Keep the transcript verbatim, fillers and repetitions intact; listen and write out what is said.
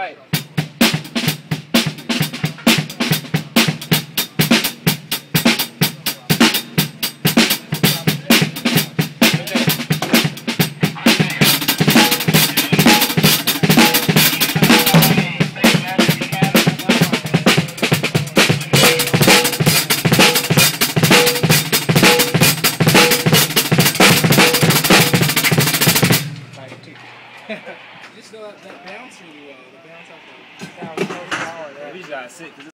Right. Just uh, that bounce you, uh, the bounce off the... That was so hard. At least I sit.